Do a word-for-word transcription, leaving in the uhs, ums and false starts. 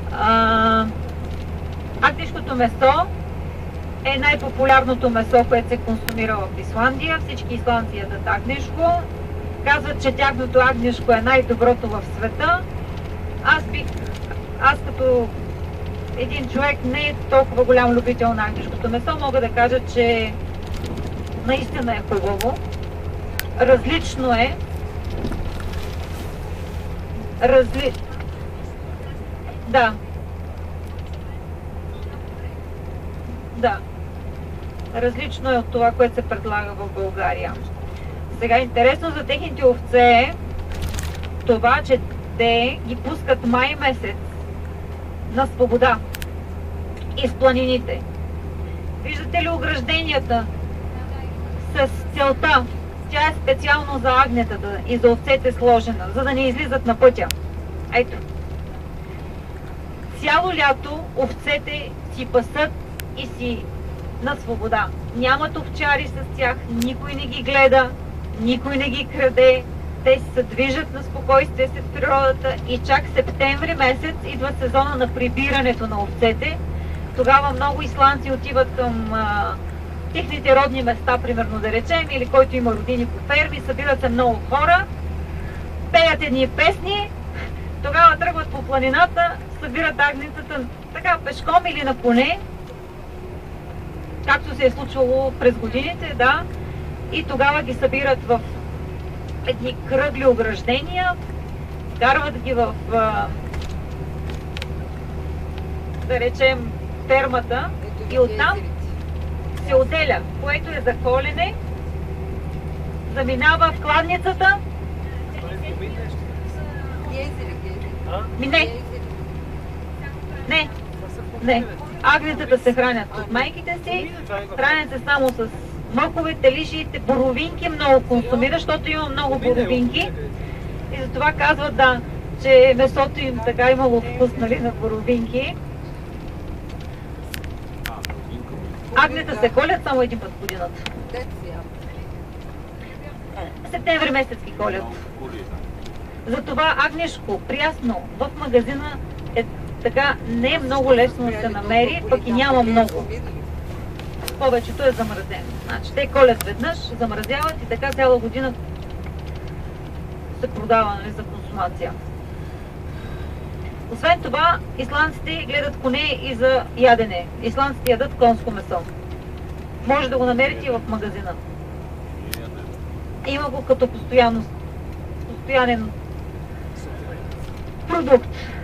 А, агнешкото месо е най-популярното месо, което се консумира в Исландия. Всички исландци ядат агнешко. Казват, че тяхното агнешко е най-доброто в света. Аз бих, аз като един човек не е толкова голям любител на агнешкото месо, мога да кажа, че наистина е хубаво. Различно е. Разли... Да. Да. Различно е от това, което се предлага в България. Сега интересно за техните овце е това, че те ги пускат май месец на свобода из планините. Виждате ли огражденията с целта? Тя е специално за агнетата и за овцете сложена, за да не излизат на пътя. Ето. Цяло лято овцете си пасат и си на свобода. Нямат овчари с тях, никой не ги гледа, никой не ги краде. Те се движат на спокойствие след природата и чак септември месец идва сезона на прибирането на овцете. Тогава много исландци отиват към а, техните родни места, примерно да речем, или който има родини по ферми, събират се много хора, пеят едни песни, тогава тръгват по планината, събират агнетата така пешком или на коне, както се е случвало през годините, да, и тогава ги събират в едни кръгли ограждения, карват ги в, а, да речем, фермата и оттам се отделя, което е за колене, заминава в кладницата. Ми не. Не. Не. Агнетата се хранят от майките си, хранят се само с мъковете, лишиите, боровинки много консумира, защото има много боровинки. И затова казват, да, че месото им така имало вкус, нали, на боровинки. Агнета се колят само един път в годината. Септември месец ги колят. Затова агнешко, прясно, в магазина е така, не е много лесно да се намери, пък и няма много. Повечето е замразено. Значи те колят веднъж, замразяват и така цяла година се продава, нали, за консумация. Освен това, исландците гледат коне и за ядене. Исландците ядат конско месо. Може да го намерите и в магазина. Има го като постоянно, постоянен продукт.